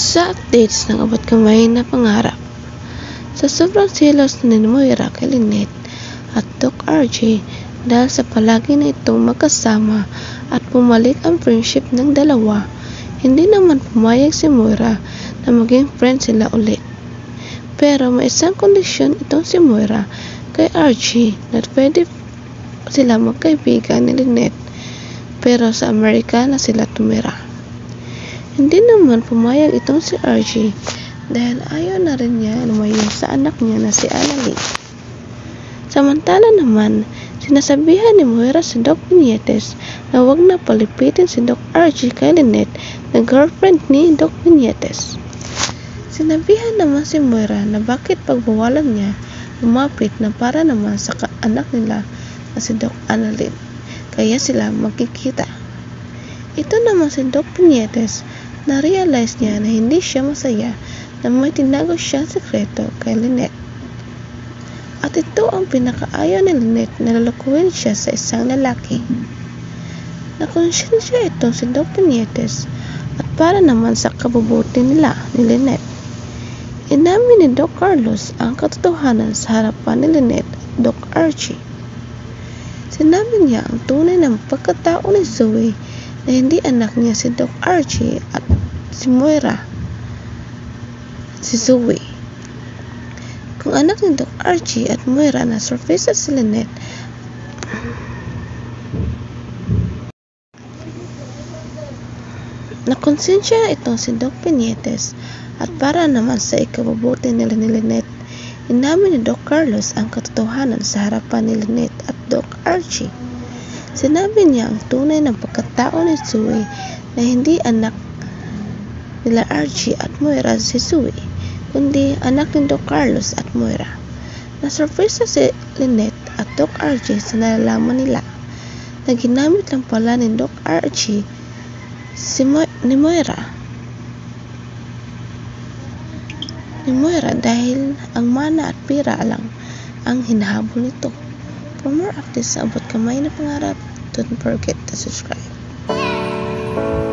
Sa updates ng abot kamay na pangarap, sa sobrang selos ni Moira kay Lynette at Doc RJ dahil sa palagi na itong magkasama at bumalik ang friendship ng dalawa, hindi naman pumayag si Moira na maging friend sila ulit. Pero may isang kondisyon itong si Moira kay RJ na pwede sila magkaibigan ni Lynette pero sa Amerika na sila tumira. Hindi naman pumayag itong si RJ dahil ayaw na rin niya lumayo sa anak niya na si Annalie. Samantala naman, sinasabihan ni Moira si Doc Vignetes na huwag na palipitin si Doc RJ kay Lynette na girlfriend ni Doc Vignetes. Sinabihan naman si Moira na bakit pagbawalan niya lumapit na para naman sa anak nila na si Doc Annalie, kaya sila magkikita. Ito naman si Doc Vignetes, na-realize niya na hindi siya masaya na may tinago siyang sekreto kay Lynette. At ito ang pinakaayaw ni Lynette na lalakuin siya sa isang lalaki. Nakonsensya itong si Doc Vignetes at para naman sa kabubuti nila ni Lynette. Inamin ni Doc Carlos ang katotohanan sa harapan ni Lynette at Doc Archie. Sinabi niya ang tunay ng pagkatao ni Zoe na hindi anak niya si Doc Archie at si Moira, si Zoe. Kung anak ni Doc Archie at Moira na surface si Lynette, nakonsensya itong si Doc Vignetes at para naman sa ikabubuti nila ni Lynette, inamin ni Doc Carlos ang katotohanan sa harapan ni Lynette at Doc Archie. Sinabi niya ang tunay ng pagkatao ni Zoe na hindi anak nila Archie at Moira si Zoe, kundi anak ni Doc Carlos at Moira. Nasurpresa si Lynette at Doc Archie sa nalalaman nila na ginamit lang pala ni Doc Archie ni Moira dahil ang mana at pira lang ang hinahabol nito. For more updates sa abot kamay na pangarap, don't forget to subscribe.